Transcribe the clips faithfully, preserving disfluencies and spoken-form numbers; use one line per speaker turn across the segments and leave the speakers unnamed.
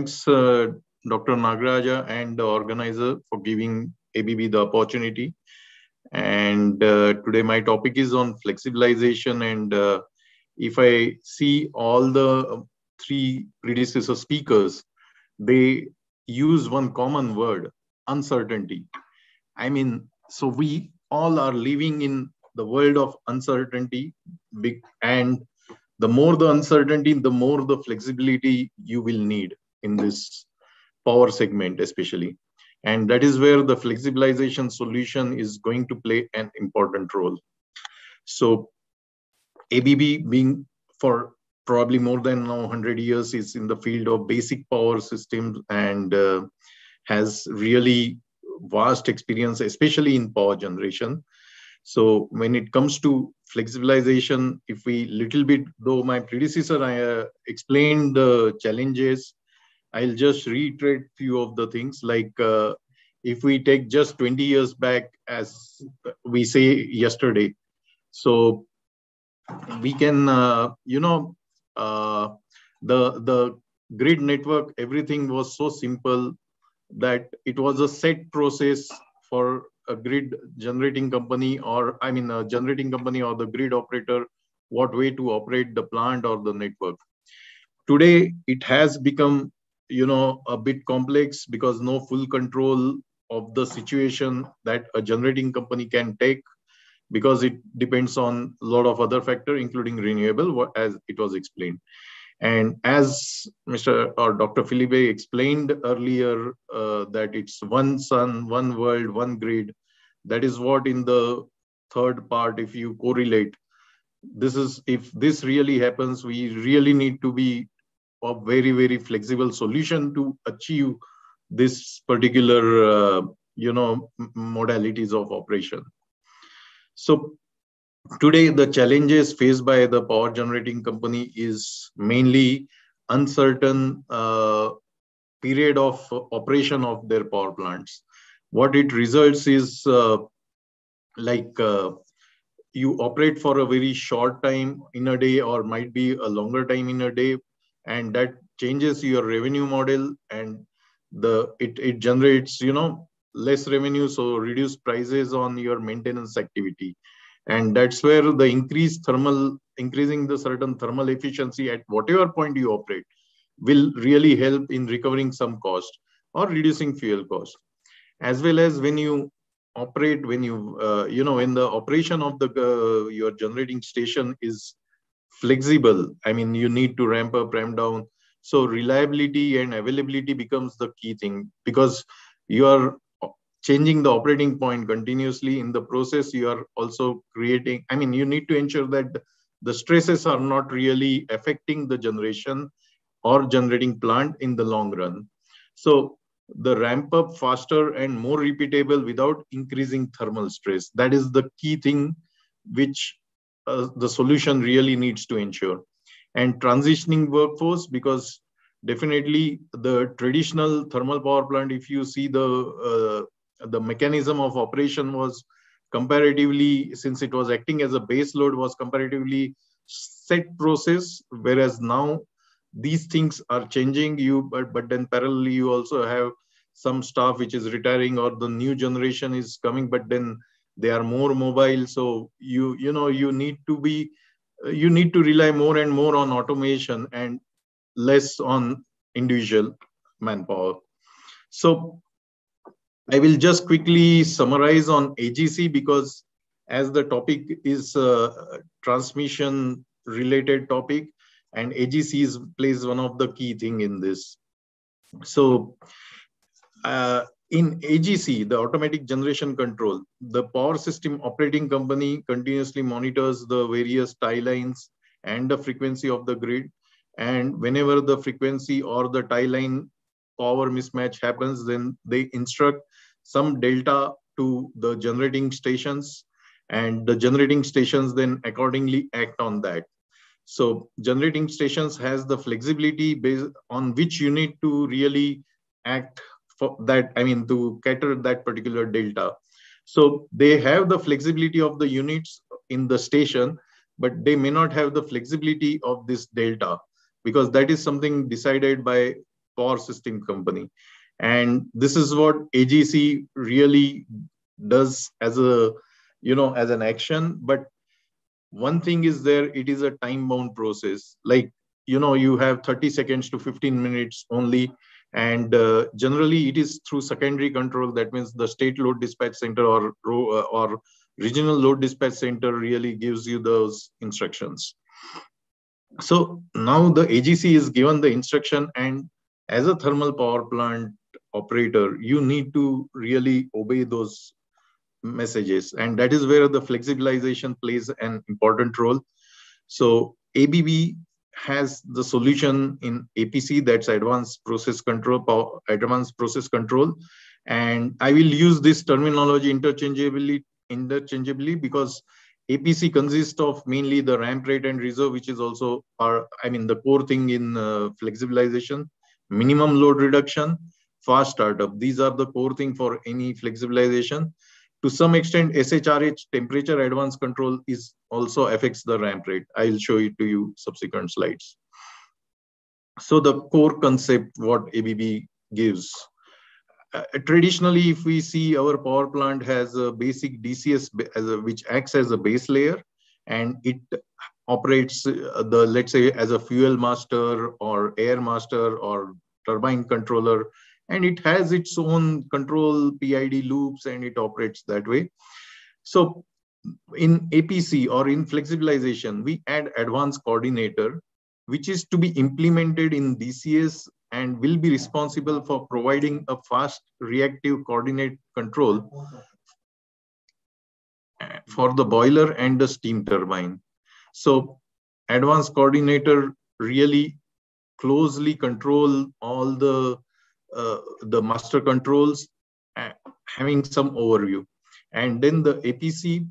thanks, uh, Doctor Nagaraja and the organizer for giving A B B the opportunity. And uh, today my topic is on flexibilization. And uh, if I see all the three predecessor speakers, they use one common word, uncertainty. I mean, so we all are living in the world of uncertainty, and the more the uncertainty, the more the flexibility you will need in this power segment, especially. And that is where the flexibilization solution is going to play an important role. So A B B, being for probably more than now one hundred years, is in the field of basic power systems and uh, has really vast experience, especially in power generation. So when it comes to flexibilization, if we little bit, though my predecessor I uh, explained the challenges, I'll just reiterate few of the things. Like uh, if we take just twenty years back, as we say yesterday, so we can, uh, you know, uh, the the grid network, everything was so simple that it was a set process for a grid generating company, or I mean a generating company or the grid operator, what way to operate the plant or the network. Today it has become, you know, a bit complex, because no full control of the situation that a generating company can take, because it depends on a lot of other factors, including renewable, as it was explained. And as Mister or Doctor Philippe explained earlier, uh, that it's one sun, one world, one grid. That is what in the third part, if you correlate, this is, if this really happens, we really need to be a very, very flexible solution to achieve this particular, uh, you know, modalities of operation. So today, the challenges faced by the power generating company is mainly uncertain uh, period of operation of their power plants. What it results is uh, like uh, you operate for a very short time in a day, or might be a longer time in a day, and that changes your revenue model, and the it, it generates, you know, less revenue, so reduce prices on your maintenance activity. And that's where the increased thermal, increasing the certain thermal efficiency at whatever point you operate, will really help in recovering some cost or reducing fuel cost. As well as when you operate, when you, uh, you know, when the operation of the uh, your generating station is flexible, I mean, you need to ramp up, ramp down. So reliability and availability becomes the key thing, because you are changing the operating point continuously. In the process, you are also creating, I mean, you need to ensure that the stresses are not really affecting the generation or generating plant in the long run. So the ramp up faster and more repeatable without increasing thermal stress, that is the key thing which uh, the solution really needs to ensure. And transitioning workforce, because definitely the traditional thermal power plant, if you see the uh, the mechanism of operation was comparatively, since it was acting as a base load, was comparatively set process, whereas now these things are changing. You but but then parallelly you also have some staff which is retiring, or the new generation is coming, but then they are more mobile. So you you know you need to be you need to rely more and more on automation and less on individual manpower. So I will just quickly summarize on A G C, because as the topic is a transmission related topic, and A G C is, plays one of the key thing in this. So uh, in A G C, the automatic generation control, the power system operating company continuously monitors the various tie lines and the frequency of the grid. And whenever the frequency or the tie line power mismatch happens, then they instruct some delta to the generating stations, and the generating stations then accordingly act on that. So generating stations has the flexibility based on which you need to really act for that, I mean, to cater that particular delta. So they have the flexibility of the units in the station, but they may not have the flexibility of this delta, because that is something decided by power system company. And this is what A G C really does as a, you know, as an action. But one thing is there, it is a time bound process. Like, you know, you have thirty seconds to fifteen minutes only. And uh, generally it is through secondary control. That means the state load dispatch center or, or regional load dispatch center really gives you those instructions. So now the A G C is given the instruction, and as a thermal power plant operator, you need to really obey those messages. And that is where the flexibilization plays an important role. So A B B has the solution in A P C, that's advanced process control, power, advanced process control. And I will use this terminology interchangeably, interchangeably because A P C consists of mainly the ramp rate and reserve, which is also our, I mean, the core thing in uh, flexibilization, minimum load reduction, fast startup. These are the core thing for any flexibilization. To some extent, S H R H, temperature advance control, is also affects the ramp rate. I'll show it to you subsequent slides. So the core concept, what A B B gives. Uh, traditionally, if we see, our power plant has a basic D C S as a, which acts as a base layer, and it operates uh, the, let's say, as a fuel master or air master or turbine controller, and it has its own control P I D loops, and it operates that way. So in A P C or in flexibilization, we add advanced coordinator, which is to be implemented in D C S and will be responsible for providing a fast reactive coordinate control for the boiler and the steam turbine. So advanced coordinator really closely control all the uh, the master controls, uh, having some overview. And then the A P C,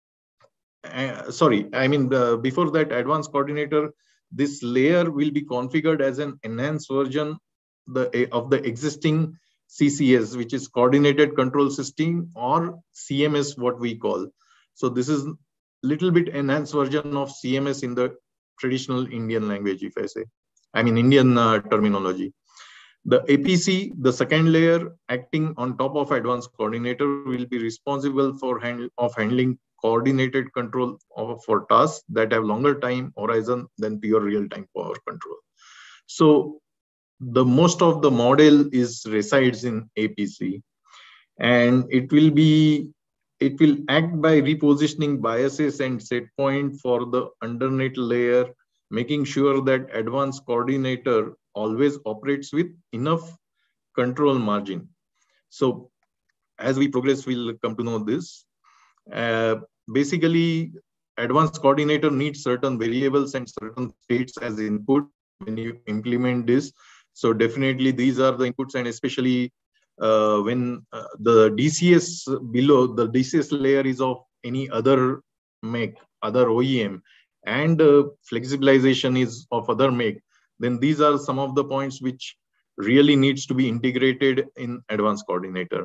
uh, sorry, I mean, the, before that advanced coordinator, this layer will be configured as an enhanced version the, of the existing C C S, which is coordinated control system, or C M S, what we call. So this is little bit enhanced version of C M S in the traditional Indian language, if I say, I mean, Indian uh, terminology. The A P C, the second layer acting on top of advanced coordinator, will be responsible for handle of handling coordinated control of, for tasks that have longer time horizon than pure real-time power control. So the most of the model is resides in A P C, and it will be it will act by repositioning biases and set point for the underneath layer, making sure that advanced coordinator always operates with enough control margin. So as we progress, we'll come to know this. Uh, basically, advanced coordinator needs certain variables and certain states as input when you implement this. So definitely these are the inputs, and especially uh, when uh, the D C S below, the D C S layer is of any other make, other O E M, and uh, flexibilization is of other make, then these are some of the points which really needs to be integrated in advanced coordinator.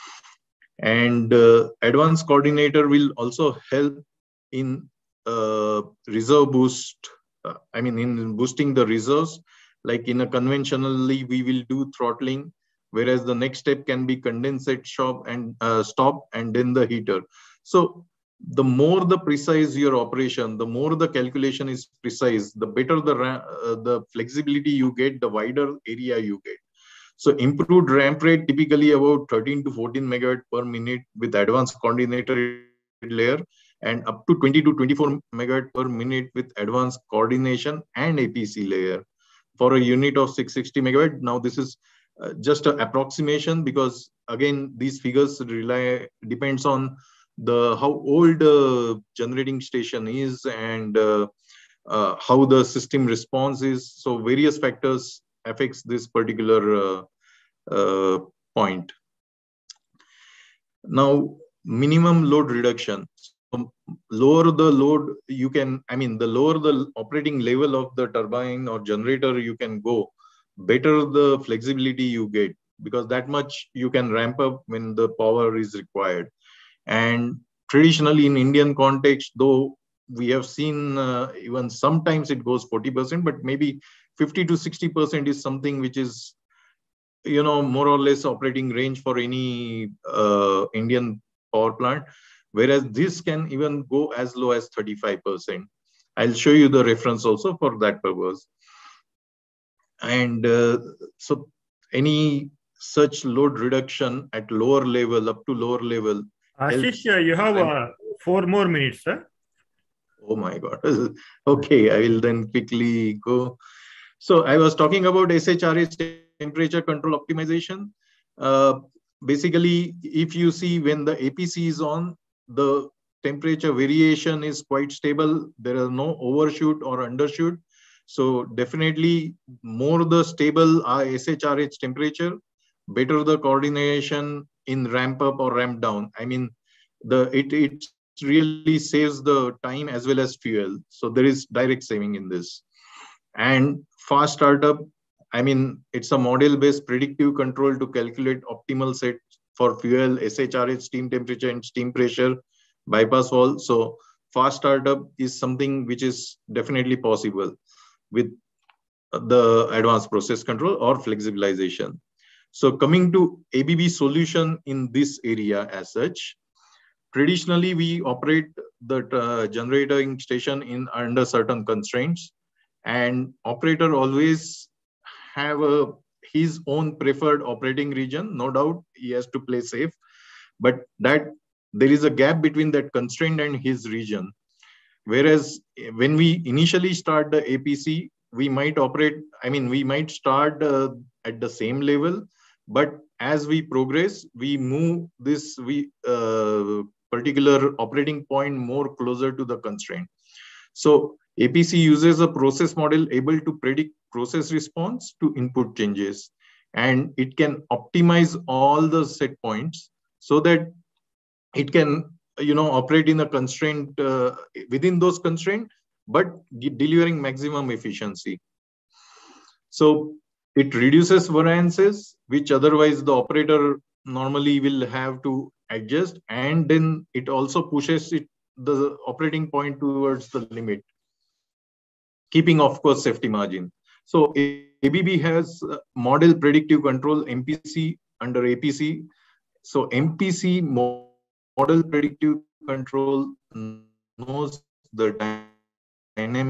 And uh, advanced coordinator will also help in uh, reserve boost, uh, I mean, in boosting the reserves. Like in a conventionally, we will do throttling, whereas the next step can be condensate stop and uh, stop and then the heater. So the more the precise your operation, the more the calculation is precise, the better the uh, the flexibility you get, the wider area you get. So improved ramp rate, typically about thirteen to fourteen megawatt per minute with advanced coordinator layer, and up to twenty to twenty-four megawatt per minute with advanced coordination and A P C layer for a unit of six hundred sixty megawatt. Now this is uh, just an approximation, because again, these figures rely depends on the how old uh, generating station is, and uh, uh, how the system response is. So various factors affects this particular uh, uh, point. Now, minimum load reduction. So lower the load you can, I mean, the lower the operating level of the turbine or generator you can go, better the flexibility you get, because that much you can ramp up when the power is required. And traditionally in Indian context, though we have seen uh, even sometimes it goes forty percent, but maybe fifty to sixty percent is something which is you know, more or less operating range for any uh, Indian power plant, whereas this can even go as low as thirty-five percent. I'll show you the reference also for that purpose. And uh, so any such load reduction at lower level, up to lower level,
Ashish,
helps.
you have uh, four more minutes, sir.
Oh my God. Okay, I will then quickly go. So I was talking about S H R H temperature control optimization. Uh, basically, if you see when the A P C is on, the temperature variation is quite stable. There are no overshoot or undershoot. So definitely more the stable uh, S H R H temperature, better the coordination in ramp up or ramp down. I mean, the it, it really saves the time as well as fuel. So there is direct saving in this. And fast startup, I mean, it's a model-based predictive control to calculate optimal set for fuel, S H R H, steam temperature, and steam pressure, bypass valve. So fast startup is something which is definitely possible with the advanced process control or flexibilization. So coming to A B B solution in this area as such, traditionally we operate the uh, generating station in under certain constraints, and operator always have a his own preferred operating region. No doubt he has to play safe, but that there is a gap between that constraint and his region. Whereas when we initially start the A P C, we might operate, I mean, we might start uh, at the same level, but as we progress, we move this we uh, particular operating point more closer to the constraint. So A P C uses a process model able to predict process response to input changes, and it can optimize all the set points so that it can, you know, operate in a constraint uh, within those constraints, but delivering maximum efficiency. So it reduces variances, which otherwise the operator normally will have to adjust, and then it also pushes it the operating point towards the limit, keeping of course safety margin. So A B B has model predictive control M P C under A P C. So M P C model predictive control knows the dynamic behavior and all the interacting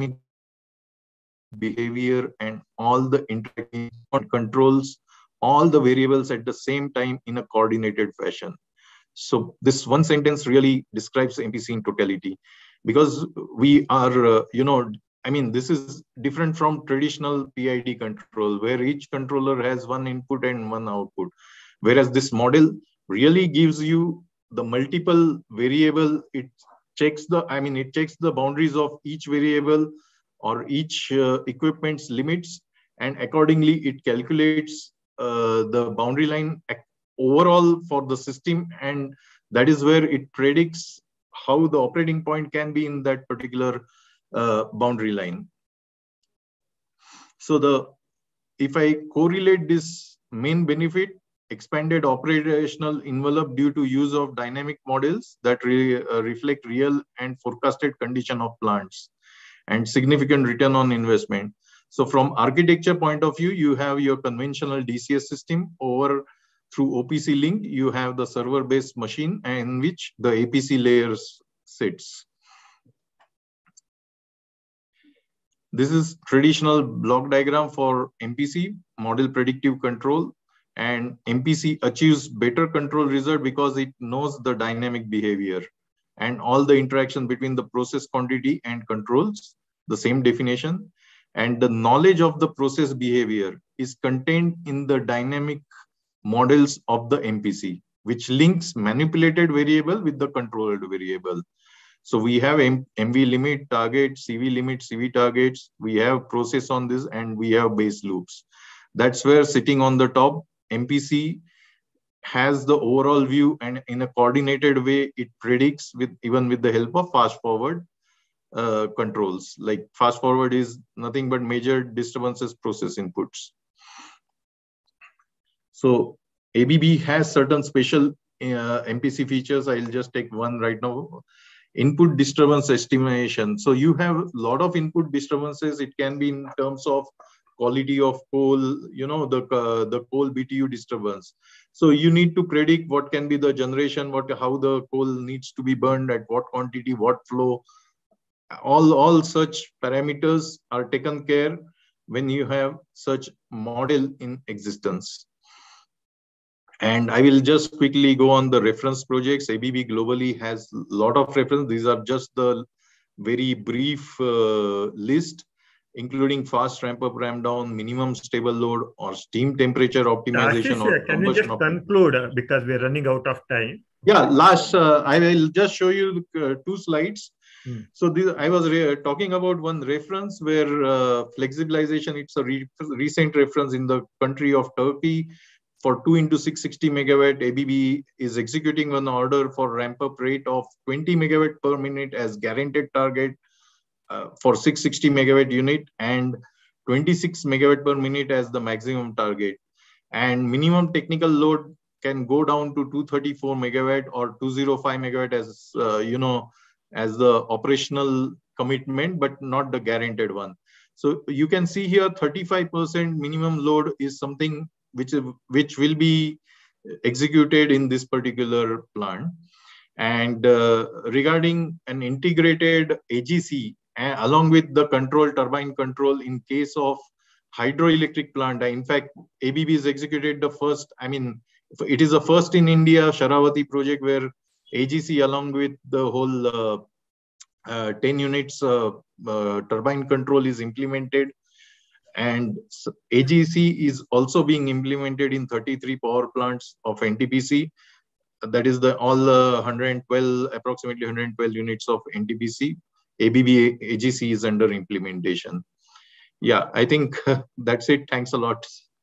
and controls all the variables at the same time in a coordinated fashion. So this one sentence really describes M P C in totality, because we are, uh, you know, I mean, this is different from traditional P I D control where each controller has one input and one output. Whereas this model really gives you the multiple variable. It checks the, I mean, it checks the boundaries of each variable or each uh, equipment's limits, and accordingly it calculates uh, the boundary line overall for the system, and that is where it predicts how the operating point can be in that particular uh, boundary line. So the if I correlate this main benefit, expanded operational envelope due to use of dynamic models that re, uh, reflect real and forecasted condition of plants, and significant return on investment. So from architecture point of view, you have your conventional D C S system. Over through O P C link, you have the server-based machine in which the A P C layers sits. This is traditional block diagram for M P C, model predictive control, and M P C achieves better control result because it knows the dynamic behavior and all the interaction between the process quantity and controls, the same definition. And the knowledge of the process behavior is contained in the dynamic models of the M P C, which links manipulated variable with the controlled variable. So we have M V limit, target, C V limit, C V targets. We have process on this, and we have base loops. That's where sitting on the top, M P C has the overall view, and in a coordinated way, it predicts with even with the help of fast forward uh, controls. Like fast forward is nothing but major disturbances process inputs. So A B B has certain special uh, M P C features. I'll just take one right now. Input disturbance estimation. So you have a lot of input disturbances. It can be in terms of quality of coal, you know, the uh, the coal B T U disturbance. So you need to predict what can be the generation, what how the coal needs to be burned, at what quantity, what flow. All all such parameters are taken care when you have such model in existence. And I will just quickly go on the reference projects. A B B globally has a lot of reference. These are just the very brief uh, list, including fast ramp up, ramp down, minimum stable load, or steam temperature optimization,
Ashish,
or
uh, can you
combustion
just
optimization.
conclude uh, because we're running out of time?
Yeah, last, uh, I will just show you uh, two slides.
Hmm.
So this, I was talking about one reference where uh, flexibilization, it's a re recent reference in the country of Turkey. For two into six sixty megawatt, A B B is executing an order for ramp up rate of twenty megawatt per minute as guaranteed target uh, for six sixty megawatt unit, and twenty-six megawatt per minute as the maximum target. And minimum technical load can go down to two thirty-four megawatt or two oh five megawatt as, uh, you know, as the operational commitment, but not the guaranteed one. So you can see here thirty-five percent minimum load is something which, which will be executed in this particular plant. And uh, regarding an integrated A G C, uh, along with the control, turbine control in case of hydroelectric plant, in fact, A B B is executed the first, I mean, it is the first in India, Sharavati project, where A G C along with the whole uh, uh, ten units uh, uh, turbine control is implemented. And A G C is also being implemented in thirty-three power plants of N T P C. That is the all uh, one hundred twelve, approximately one hundred twelve units of N T P C. A B B A G C is under implementation. Yeah, I think that's it. Thanks a lot.